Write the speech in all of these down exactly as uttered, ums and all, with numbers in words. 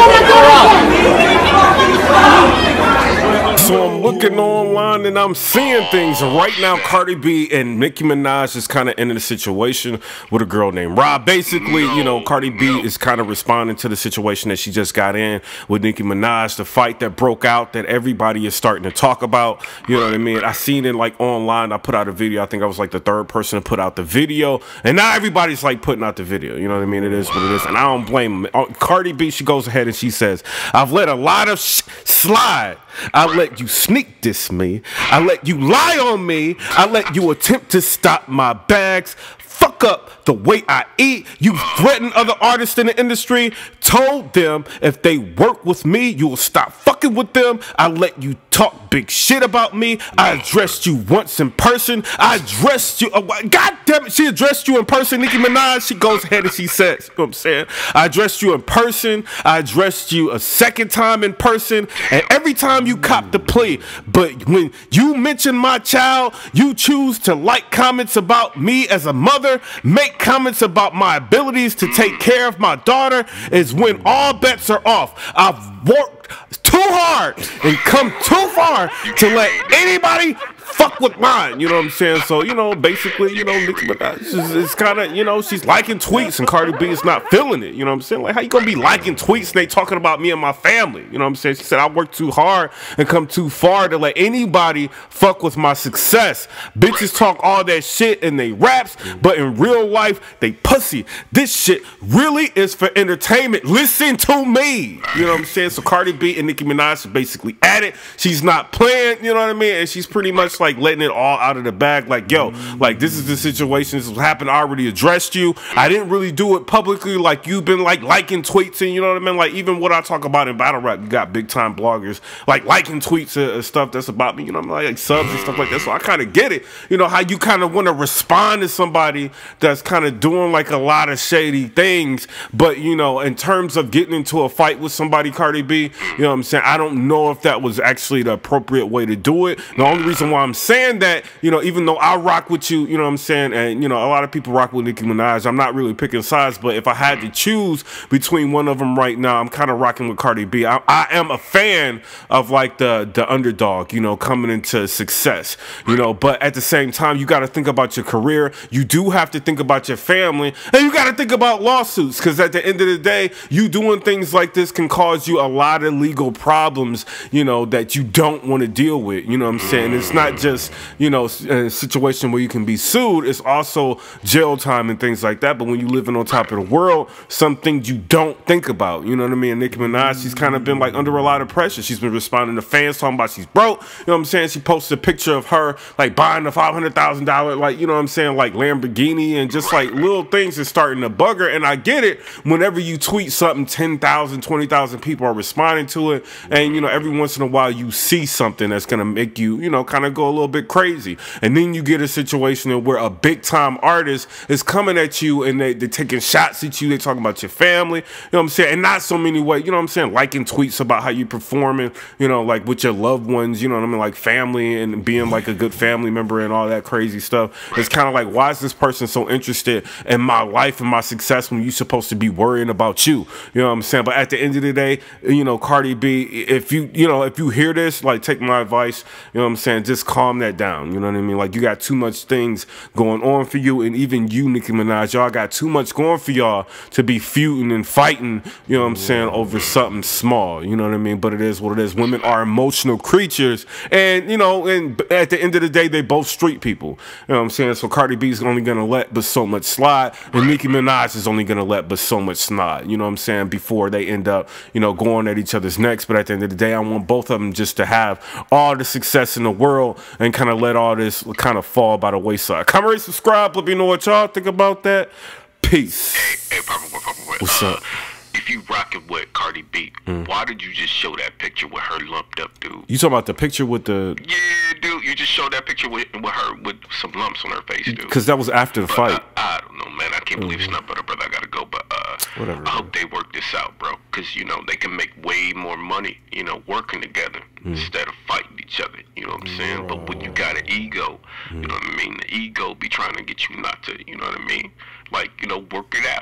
So I'm looking online and I'm seeing things, and right now Cardi B and Nicki Minaj is kind of in a situation with a girl named Rob. Basically, you know, Cardi B is kind of responding to the situation that she just got in with Nicki Minaj, the fight that broke out that everybody is starting to talk about. You know what I mean? I seen it like online. I put out a video. I think I was like the third person to put out the video, and now everybody's like putting out the video. You know what I mean? It is what it is, and I don't blame them. Cardi B, she goes ahead and she says, "I've let a lot of sh slide. I let you sneak diss me. I let you lie on me. I let you attempt to stop my bags. Fuck up the way I eat. You threatened other artists in the industry. Told them if they work with me, you will stop fucking with them. I let you talk big shit about me. I addressed you once in person. I addressed you. Oh, God damn it. She addressed you in person. Nicki Minaj, she goes ahead and she says, you know what I'm saying? I addressed you in person. I addressed you a second time in person. And every time you cop the plea. But when you mention my child, you choose to like comments about me as a mother, make comments about my abilities to take care of my daughter, is when all bets are off. I've worked too hard and come too far to let anybody fuck with mine, you know what I'm saying? So, you know, basically, you know, Nicki Minaj is, is kind of, you know, she's liking tweets and Cardi B is not feeling it, you know what I'm saying? Like, how you gonna be liking tweets and they talking about me and my family, you know what I'm saying? She said, I worked too hard and come too far to let anybody fuck with my success. Bitches talk all that shit in they raps, but in real life, they pussy. This shit really is for entertainment. Listen to me, you know what I'm saying? So Cardi B and Nicki Minaj are basically at it. She's not playing, you know what I mean? And she's pretty much like letting it all out of the bag, like, yo, like, this is the situation, this happened, I already addressed you. I didn't really do it publicly like you've been like liking tweets, and you know what I mean? Like, even what I talk about in battle rap, you got big time bloggers like liking tweets and stuff that's about me, you know what I mean? Like subs and stuff like that. So I kind of get it, you know, how you kind of want to respond to somebody that's kind of doing like a lot of shady things. But, you know, in terms of getting into a fight with somebody, Cardi B, you know what I'm saying, I don't know if that was actually the appropriate way to do it. The only reason why I'm saying that, you know, even though I rock with you, you know what I'm saying, and, you know, a lot of people rock with Nicki Minaj, I'm not really picking sides, but if I had to choose between one of them right now, I'm kind of rocking with Cardi B. I, I am a fan of, like, the, the underdog, you know, coming into success, you know, but at the same time, you got to think about your career, you do have to think about your family, and you got to think about lawsuits, because at the end of the day, you doing things like this can cause you a lot of legal problems, you know, that you don't want to deal with, you know what I'm saying? It's not just, you know, a situation where you can be sued, it's also jail time and things like that. But when you living on top of the world, some things you don't think about, you know what I mean? And Nicki Minaj, she's kind of been like under a lot of pressure. She's been responding to fans talking about she's broke, you know what I'm saying? She posted a picture of her like buying a five hundred thousand dollar, like, you know what I'm saying, like Lamborghini, and just like little things is starting to bug her. And I get it, whenever you tweet something, ten thousand, twenty thousand people are responding to it, and, you know, every once in a while you see something that's gonna make you, you know, kind of go a little bit crazy. And then you get a situation where a big time artist is coming at you and they, they're taking shots at you, they're talking about your family, you know what I'm saying, and not so many ways, you know what I'm saying, liking tweets about how you performing, you know, like with your loved ones, you know what I mean, like family and being like a good family member and all that crazy stuff. It's kind of like, why is this person so interested in my life and my success when you're supposed to be worrying about you, you know what I'm saying? But at the end of the day, you know, Cardi B, if you, you know, if you hear this, like, take my advice, you know what I'm saying, just calm that down, you know what I mean? Like, you got too much things going on for you, and even you, Nicki Minaj, y'all got too much going for y'all to be feuding and fighting, you know what I'm saying, over something small, you know what I mean? But it is what it is. Women are emotional creatures, and, you know, and at the end of the day, they both street people, you know what I'm saying? So Cardi B is only gonna let but so much slide, and Nicki Minaj is only gonna let but so much slide, you know what I'm saying, before they end up, you know, going at each other's necks. But at the end of the day, I want both of them just to have all the success in the world and kind of let all this kind of fall by the wayside. Comment, rate, subscribe. Let me know what y'all think about that. Peace. Hey, hey, Papa, Papa, Papa, what's uh, up? If you rocking with Cardi B, Mm. why did you just show that picture with her lumped up, dude? You talking about the picture with the? Yeah, dude, you just showed that picture with, with her with some lumps on her face, dude. Because that was after the But fight. I, I don't know, man. I can't believe it's Mhm. not better, brother. I gotta go, but uh, Whatever, I hope they work this out, bro. Because, you know, they can make way more money, you know, working together Mm. instead of fighting each other. You know what I'm saying? But when you got an ego, you know what I mean? The ego be trying to get you not to, you know what I mean? Like, you know, work it out. You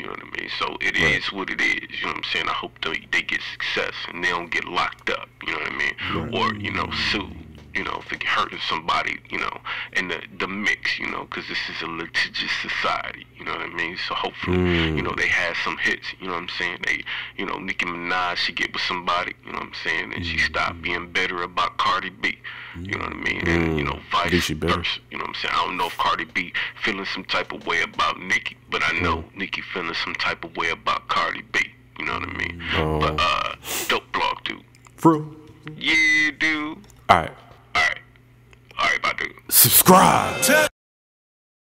You know what I mean? So it right. is what it is. You know what I'm saying? I hope they, they get success and they don't get locked up. You know what I mean? Right. Or, you know, sued. You know, if it hurting somebody, you know, and the the mix, you know, because this is a litigious society, you know what I mean? So hopefully, mm. you know, they had some hits, you know what I'm saying? They, you know, Nicki Minaj, she get with somebody, you know what I'm saying? And she stopped being bitter about Cardi B, you know what I mean? And, mm. you know, vice versa, you know what I'm saying? I don't know if Cardi B feeling some type of way about Nicki, but I know mm. Nicki feeling some type of way about Cardi B, you know what I mean? Oh. But, uh, dope blog, dude. Fru. Yeah, dude. All right. All right. All right, my dude. Subscribe.